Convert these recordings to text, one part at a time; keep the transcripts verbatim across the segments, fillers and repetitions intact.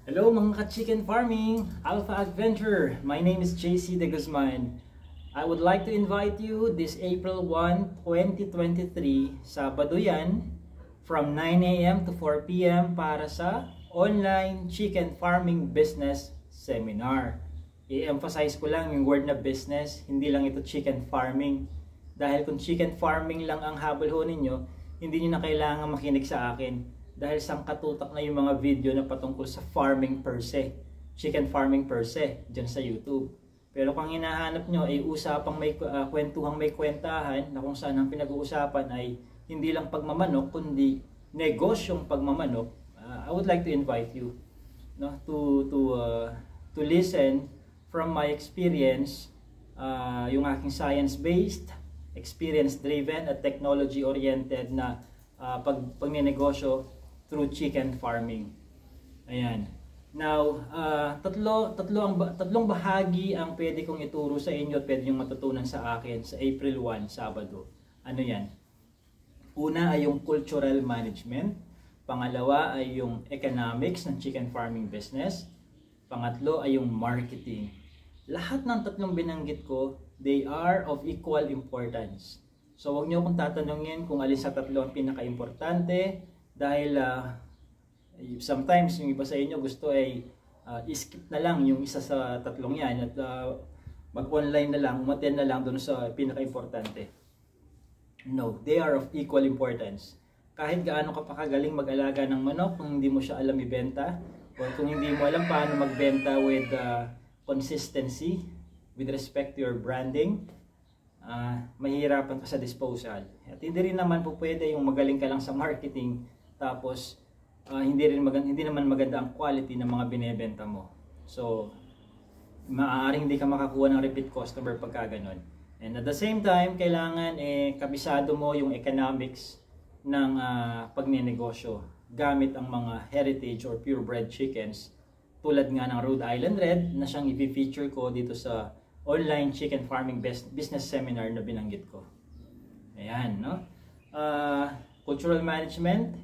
Hello mga ka-chicken farming, Alpha Adventure. My name is J C De Guzman. I would like to invite you this April first, twenty twenty-three, Sabado yan, from nine A M to four P M para sa online chicken farming business seminar. I-emphasize ko lang yung word na business, hindi lang ito chicken farming. Dahil kung chicken farming lang ang habol ho ninyo, hindi nyo na kailangan makinig sa akin. Dahil sangkatutak na yung mga video na patungkol sa farming per se, chicken farming per se, dyan sa YouTube. Pero kung hinahanap nyo ay usapang may uh, kwentuhang may kwentahan na kung saan ang pinag-uusapan ay hindi lang pagmamanok, kundi negosyong pagmamanok, uh, I would like to invite you no, to, to, uh, to listen from my experience, uh, yung aking science-based, experience-driven at technology-oriented na uh, pag, pagnenegosyo through chicken farming. Ayan. Now, uh, tatlo, tatlo ang, tatlong bahagi ang pwede kong ituro sa inyo at pwede nyo matutunan sa akin sa April first, Sabado. Ano yan? Una ay yung cultural management. Pangalawa ay yung economics ng chicken farming business. Pangatlo ay yung marketing. Lahat ng tatlong binanggit ko, they are of equal importance. So, huwag nyo akong tatanungin kung alin sa tatlo ang pinaka-importante. Dahil uh, sometimes yung iba sa inyo gusto ay uh, skip na lang yung isa sa tatlong yan at uh, mag-online na lang, umattend na lang doon sa pinaka-importante. No, they are of equal importance. Kahit gaano ka pa kagaling mag-alaga ng manok, kung hindi mo siya alam ibenta, o kung hindi mo alam paano magbenta with uh, consistency, with respect to your branding, uh, mahihirapan ka sa disposal. At hindi rin naman po pwede yung magaling ka lang sa marketing, tapos uh, hindi rin maganda, hindi naman maganda ang quality ng mga binebenta mo. So maaaring hindi ka makakuha ng repeat customer pagka ganun. And at the same time, kailangan eh kabisado mo yung economics ng uh, pagnenegosyo gamit ang mga heritage or purebred chickens tulad nga ng Rhode Island Red na siyang i-feature ko dito sa online chicken farming business seminar na binanggit ko. Ayan, no? Uh, cultural management,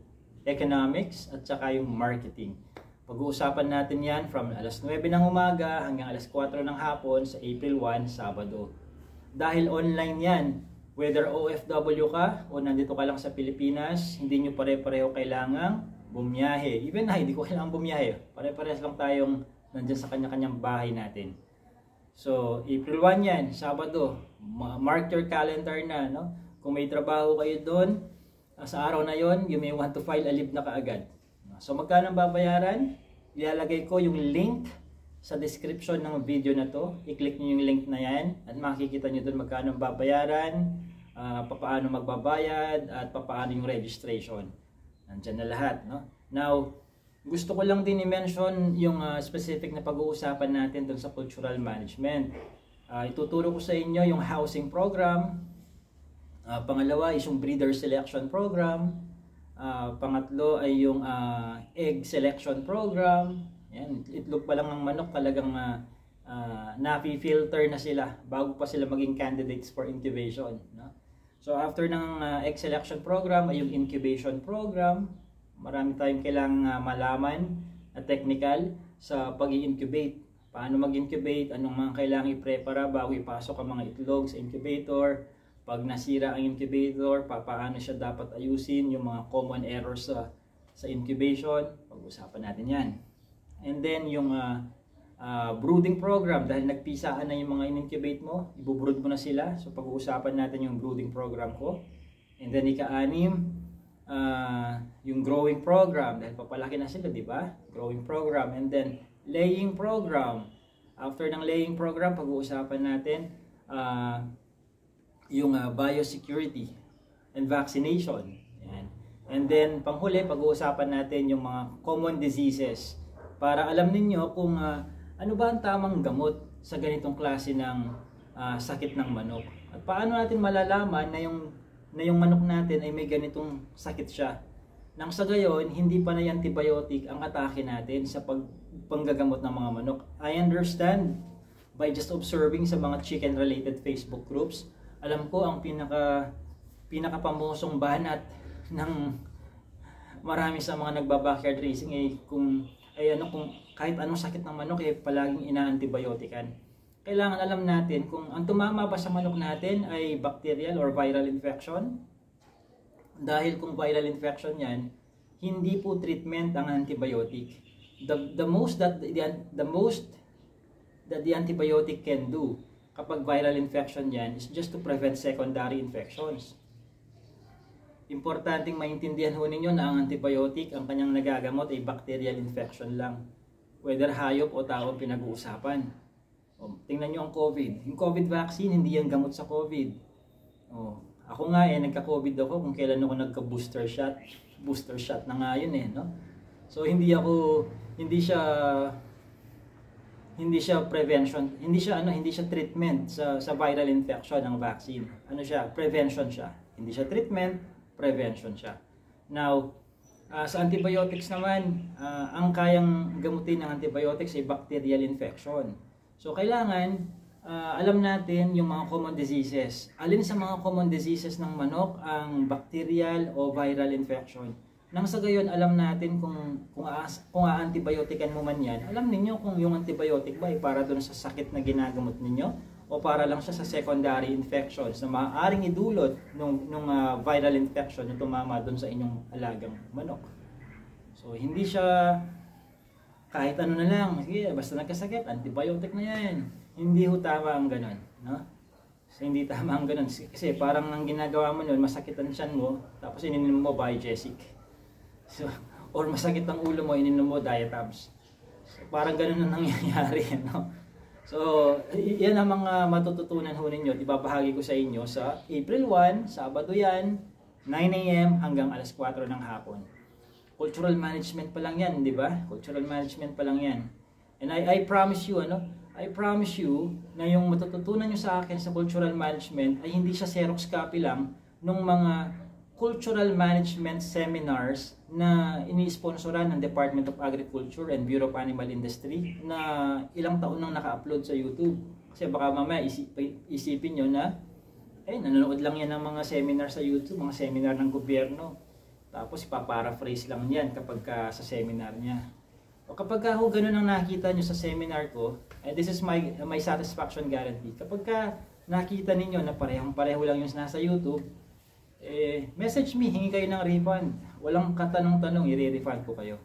economics, at saka yung marketing. Pag-uusapan natin yan from alas nuwebe ng umaga hanggang alas kwatro ng hapon sa April first, Sabado. Dahil online yan, whether O F W ka o nandito ka lang sa Pilipinas, hindi nyo pare-pareho kailangang bumiyahe. Even na, hindi ko kailangang bumiyahe. Pare-parehas lang tayong nandyan sa kanya-kanyang bahay natin. So, April first yan, Sabado. Mark your calendar na, no? Kung may trabaho kayo doon, sa araw na yon, you may want to file a leave na kaagad. So magkano babayaran? Ilalagay ko yung link sa description ng video na to. I-click nyo yung link na yan at makikita nyo doon magkano babayaran, uh, papaano magbabayad, at papaano yung registration. Nandyan na lahat. No? Now, gusto ko lang din i-mention yung uh, specific na pag-uusapan natin doon sa cultural management. Uh, ituturo ko sa inyo yung housing program. Uh, pangalawa is yung breeder selection program. Uh, pangatlo ay yung uh, egg selection program. Yan, itlog pa lang ng manok talagang uh, uh, napi-filter na sila bago pa sila maging candidates for incubation. No? So after ng uh, egg selection program ay yung incubation program. Marami tayong kailangang uh, malaman na technical sa pag-i-incubate. Paano mag-incubate, anong mga kailangang i-prepara bago ipasok ang mga itlog sa incubator. Pag nasira ang incubator, paano siya dapat ayusin, yung mga common errors sa, sa incubation, pag-usapan natin yan. And then yung uh, uh, brooding program, dahil nagpisaan na yung mga in-incubate mo, ibubrood mo na sila. So pag-uusapan natin yung brooding program ko. And then ika-anim, uh, yung growing program, dahil papalaki na sila, di ba? Growing program. And then laying program. After ng laying program, pag-uusapan natin, uh, yung uh, biosecurity and vaccination. Yan. And then panghuli, pag-uusapan natin yung mga common diseases para alam ninyo kung uh, ano ba ang tamang gamot sa ganitong klase ng uh, sakit ng manok. At paano natin malalaman na yung, na yung manok natin ay may ganitong sakit siya. Nang sa gayon, hindi pa na antibiotic ang atake natin sa pag, panggagamot ng mga manok. I understand by just observing sa mga chicken related Facebook groups, alam ko ang pinaka pinakapamosong banat ng marami sa mga nagba-backyard racing ay kung ay ano kung kahit anong sakit ng manok ay palaging ina-antibiotican. Kailangan alam natin kung ang tumama ba sa manok natin ay bacterial or viral infection. Dahil kung viral infection yan, hindi po treatment ang antibiotic. The, the most that the, the most that the antibiotic can do kapag viral infection yan is just to prevent secondary infections. Importanteng maintindihan ho ninyo na ang antibiotic, ang kanyang nagagamot ay bacterial infection lang. Whether hayop o tao ang pinag-uusapan. O, tingnan nyo ang COVID. Yung COVID vaccine, hindi yan gamot sa COVID. O, ako nga eh, nagka-COVID ako kung kailan ako nagka-booster shot. Booster shot na nga yun eh, no? So, hindi ako, hindi siya, hindi siya prevention, hindi siya, ano, hindi siya treatment sa, sa viral infection ng vaccine. Ano siya? Prevention siya. Hindi siya treatment, prevention siya. Now, uh, sa antibiotics naman, uh, ang kayang gamutin ng antibiotics ay bacterial infection. So, kailangan, uh, alam natin yung mga common diseases. Alin sa mga common diseases ng manok ang bacterial o viral infection. Nang sa gayon, alam natin kung, kung, kung a-antibiotican mo man yan, alam ninyo kung yung antibiotic ba ay para doon sa sakit na ginagamot ninyo o para lang siya sa secondary infections na maaaring idulot nung, nung uh, viral infection na tumama doon sa inyong alagang manok. So, hindi siya kahit ano na lang, sige, basta nagkasakit, antibiotic na yan. Hindi ho tama ang ganun. No? So, hindi tama ang ganun. Kasi parang nang ginagawa mo nun, masakit ang tiyan mo, tapos ininom mo Biogesic. So, or masakit ang ulo mo, ininom mo Diatabs. So, parang ganun na nangyayari. No? So, yan ang mga matututunan ho ninyo. Ibabahagi ko sa inyo sa April first, Sabado yan, nine A M hanggang alas kwatro ng hapon. Cultural management pa lang yan, di ba? Cultural management pa lang yan. And I, I promise you, ano? I promise you na yung matututunan nyo sa akin sa cultural management ay hindi siya Xerox copy lang ng mga cultural management seminars na ini-sponsoran ng Department of Agriculture and Bureau of Animal Industry na ilang taon nang naka-upload sa YouTube. Kasi baka mamaya isip, isipin nyo na eh, nanonood lang yan ng mga seminar sa YouTube, mga seminar ng gobyerno. Tapos ipaparaphrase lang yan kapag ka, sa seminar niya. O kapag ka ho, ganun ang nakita nyo sa seminar ko, eh, this is my, my satisfaction guarantee. Kapag ka nakita ninyo na parehong-pareho lang yung nasa YouTube, eh, message me, hingi kayo ng refund. Walang katanong-tanong, i-refund ko kayo.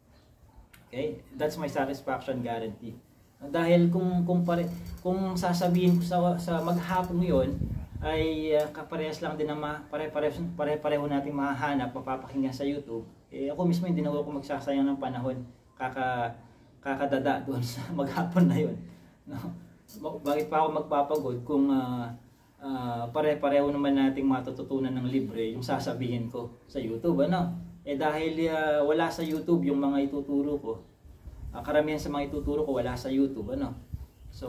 Okay? That's my satisfaction guarantee. Dahil kung kung pare, kung sasabihin ko sa sa maghapon 'yon ay uh, kaparehas lang din na pare-pareho pare-pareho nating mahahanap, mapapakinggan sa YouTube. Eh ako mismo hindi na ako magsasayang ng panahon kaka kakadada doon sa maghapon na 'yon. No? Bakit pa ako magpapagod kung uh, Uh, pare-pareho naman nating matututunan ng libre yung sasabihin ko sa YouTube, ano? Eh dahil uh, wala sa YouTube yung mga ituturo ko, uh, karamihan sa mga ituturo ko wala sa YouTube, ano? So,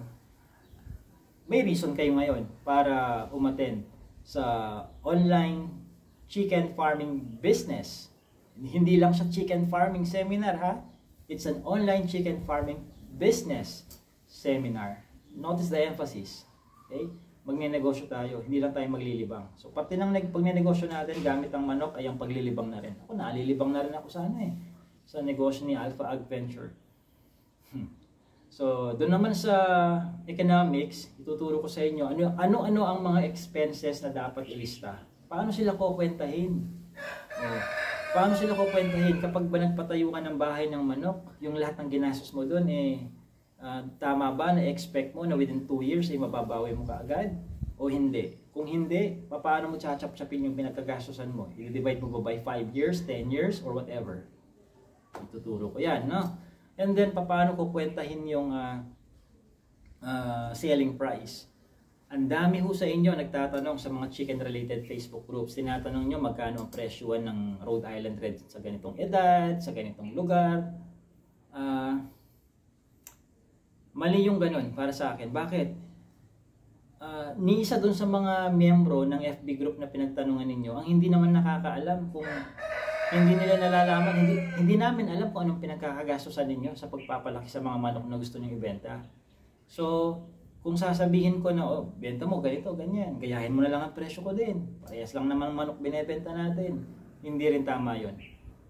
may reason kayo ngayon para umattend sa online chicken farming business. Hindi lang siya chicken farming seminar, ha? It's an online chicken farming business seminar. Notice the emphasis, okay? Magne-negosyo tayo, hindi lang tayo maglilibang. So, pati ng pagne-negosyo natin gamit ang manok ay ang paglilibang na rin. Ako, nalilibang na rin ako sana eh, sa negosyo ni Alpha Ag Venture. Hmm. So, doon naman sa economics, ituturo ko sa inyo, ano-ano ang mga expenses na dapat ilista. Paano sila kukwentahin? Oh. Paano sila kukwentahin kapag ba nagpatayo ka ng bahay ng manok, yung lahat ng ginastos mo doon eh, Uh, tama ba na expect mo na within two years ay mababawi mo kaagad? O hindi? Kung hindi, paano mo chachap-chapin yung pinagkagastusan mo? I-divide mo ba by five years, ten years, or whatever? Ituturo ko yan, no? And then, paano ko kwentahin yung uh, uh, selling price? Ang dami ho sa inyo nagtatanong sa mga chicken-related Facebook groups. Tinatanong nyo magkano ang presyuan ng Rhode Island Red sa ganitong edad, sa ganitong lugar. Ah... Uh, Mali yung ganun para sa akin. Bakit? Uh, ni isa dun sa mga miyembro ng F B group na pinagtanungan ninyo, ang hindi naman nakakaalam kung hindi nila nalalaman, hindi, hindi namin alam kung anong pinagkakagastusan ninyo sa pagpapalaki sa mga manok na gusto nyo ibenta. So, kung sasabihin ko na, oh, benta mo ganito, ganyan, gayahin mo na lang ang presyo ko din. Parehas lang naman manok binebenta natin. Hindi rin tama yon.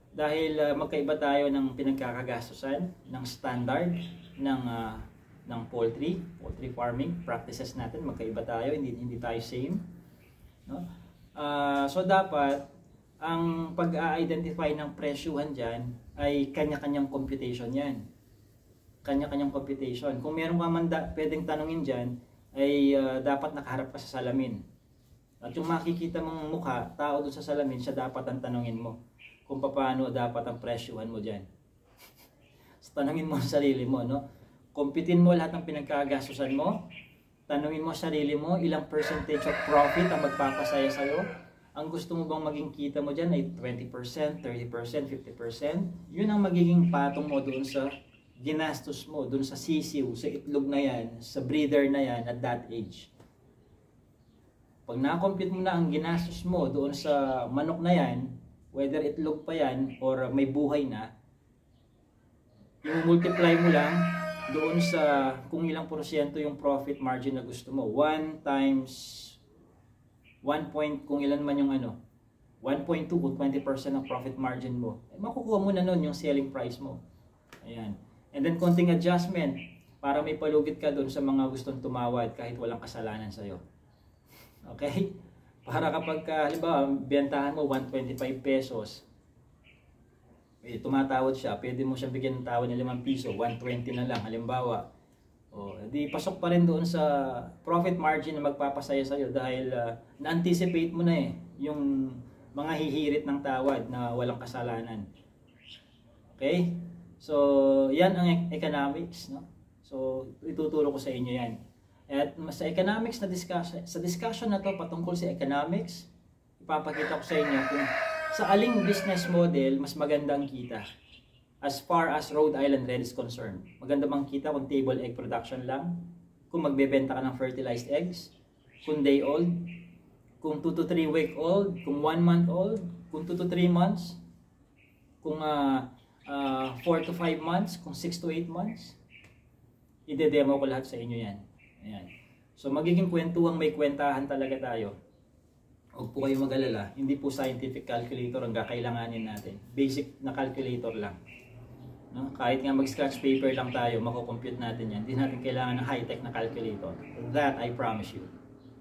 Dahil uh, magkaiba tayo ng pinagkakagastusan, ng standard, ng, uh, ng poultry, poultry farming, practices natin, magkaiba tayo, hindi, hindi tayo same. No? Uh, so dapat, ang pag-a-identify ng presyuhan dyan ay kanya-kanyang computation yan. Kanya-kanyang computation. Kung meron ka man da, pwedeng tanungin dyan, ay uh, dapat nakaharap ka sa salamin. At yung makikita mong mukha, tao doon sa salamin, siya dapat ang tanungin mo kung paano dapat ang presyuhan mo dyan. So, tanungin mo ang sarili mo, no? Kumpitin mo lahat ng pinagkagastusan mo. Tanungin mo sarili mo, ilang percentage of profit ang magpapasaya sa'yo. Ang gusto mo bang maging kita mo dyan ay twenty percent, thirty percent, fifty percent. Yun ang magiging patong mo doon sa ginastos mo, doon sa sisiw, sa itlog na yan, sa breeder na yan at that age. Pag na-compute mo na ang ginastos mo doon sa manok na yan, whether itlog pa yan or may buhay na, i-multiply mo lang doon sa kung ilang porsyento yung profit margin na gusto mo. one times one point, kung ilan man yung ano, one point two kung twenty percent ng profit margin mo. Eh, makukuha mo na nun yung selling price mo. Ayan. And then konting adjustment para may palugit ka doon sa mga gustong tumawad kahit walang kasalanan sa'yo. Okay? Para kapag, ka, halimbawa, bentahan mo one hundred twenty-five pesos, eh, tumatawad siya, pwede mo siya bigyan ng tawad ng limang piso, one hundred twenty na lang, halimbawa. O, di pasok pa rin doon sa profit margin na magpapasaya sa'yo dahil uh, na-anticipate mo na eh, yung mga hihirit ng tawad na walang kasalanan. Okay? So, yan ang economics, no? So, ituturo ko sa inyo yan. At sa economics na discussion, sa discussion na to patungkol sa economics, ipapakita ko sa inyo kung sa aling business model mas maganda ang kita as far as Rhode Island Red is concerned. Maganda bang kita kung table egg production lang, kung magbebenta ka ng fertilized eggs, kung day old, kung two to three week old, kung one month old, kung two to three months, kung uh, uh, four to five months, kung six to eight months. Ide-demo ko lahat sa inyo yan. Ayan. So magiging kwentuhang may kwentahan talaga tayo. Huwag po kayo mag-alala, hindi po scientific calculator ang kakailanganin natin. Basic na calculator lang. No? Kahit nga mag-scratch paper lang tayo, makukompute natin yan. Hindi natin kailangan ng high-tech na calculator. That I promise you.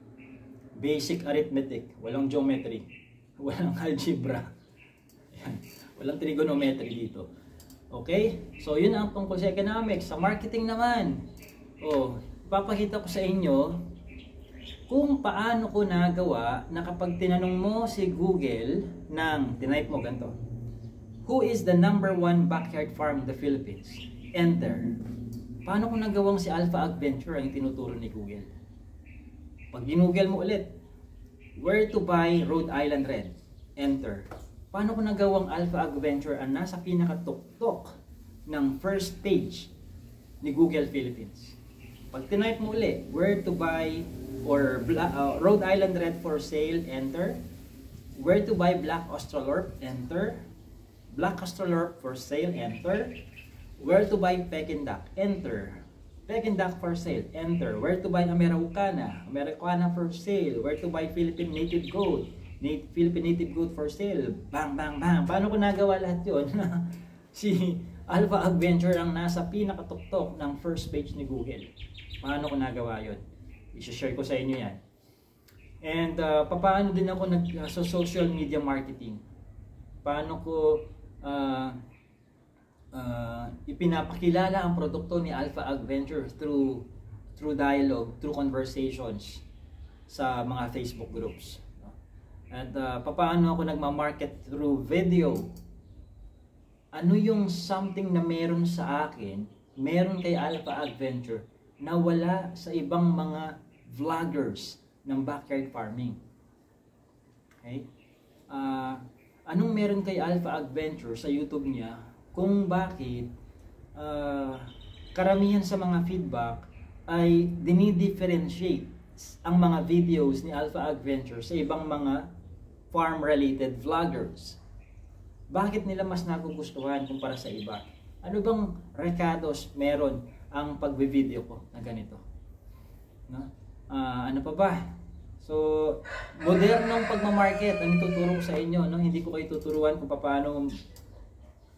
Basic arithmetic, walang geometry, walang algebra. Ayan. Walang trigonometry dito. Okay? So yun ang tungkol sa economics. Sa marketing naman, oh, papakita ko sa inyo kung paano ko nagawa na kapag tinanong mo si Google ng, tinype mo ganito, who is the number one backyard farm in the Philippines? Enter. Paano ko nagawang si Alpha Adventure ang tinuturo ni Google? Pag ginugel mo ulit, where to buy Rhode Island Red? Enter. Paano ko nagawang Alpha Adventure ang nasa pinakatuktok ng first page ni Google Philippines? Pag tinype mo ulit, where to buy or uh, Rhode Island Red for sale, enter. Where to buy Black Australorp, enter. Black Australorp for sale, enter. Where to buy Peking Duck, enter. Peking Duck for sale, enter. Where to buy Americana, Americana for sale. Where to buy Philippine Native Goat, Native, Philippine Native Goat for sale. Bang, bang, bang. Paano ko nagawa lahat yun? Si Alpha Adventure ang nasa pinakatuktok ng first page ni Google. Paano ko nagawa yun? I-share ko sa inyo yan. And uh, paano din ako nag uh, so social media marketing? Paano ko uh, uh, ipinapakilala ang produkto ni Alpha Adventure through through dialogue, through conversations sa mga Facebook groups. At uh, paano ako nagma-market through video? Ano yung something na meron sa akin, meron kay Alpha Adventure, na wala sa ibang mga vloggers ng backyard farming? Okay? Uh, anong meron kay Alpha Adventure sa YouTube niya kung bakit uh, karamihan sa mga feedback ay dinidifferentiate ang mga videos ni Alpha Adventure sa ibang mga farm-related vloggers? Bakit nila mas nagugustuhan kumpara sa iba? Ano bang rekados meron ang pagbe-video ko na ganito? No? Uh, ano pa ba? So, modernong pagmamarket ang ituturo ko sa inyo. No? Hindi ko kayo tuturuan kung paano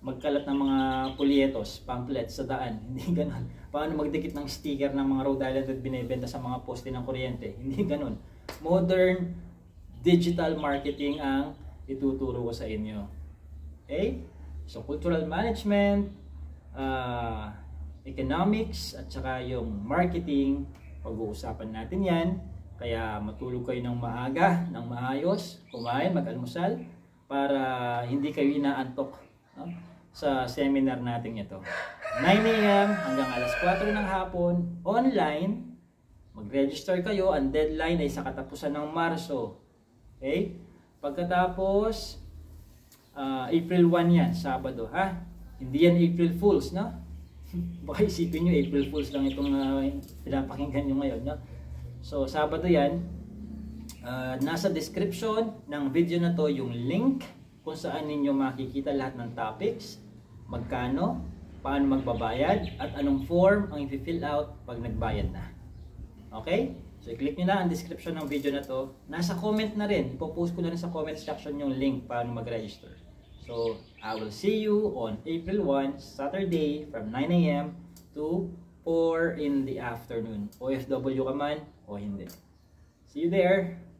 magkalat ng mga pulyetos, pamphlets sa daan. Hindi ganun. Paano magdikit ng sticker ng mga Rhode Island at binebenta sa mga poste ng kuryente. Hindi ganun. Modern digital marketing ang ituturo ko sa inyo. Okay? So, cultural management, uh, economics, at saka yung marketing, pag-uusapan natin yan. Kaya matulog kayo ng maaga, ng maayos, kumain, mag-almusal, para hindi kayo inaantok, no, sa seminar natin ito. nine A M hanggang alas kwatro ng hapon, online. Mag-register kayo. Ang deadline ay sa katapusan ng Marso. Okay? Pagkatapos, uh, April first yan, Sabado. Ha? Hindi yan April Fools, no? Baka isipin nyo, April Fools lang itong uh, pinapakinggan nyo ngayon, no? So, Sabado yan. Uh, nasa description ng video na to yung link kung saan ninyo makikita lahat ng topics, magkano, paano magbabayad, at anong form ang i-fill out pag nagbayad na. Okay? So, i-click nyo na ang description ng video na to. Nasa comment na rin. Ipopost ko na rin sa comment section yung link paano mag-register. So, I will see you on April first, Saturday, from nine A M to four in the afternoon. O F W ka man o hindi. See you there!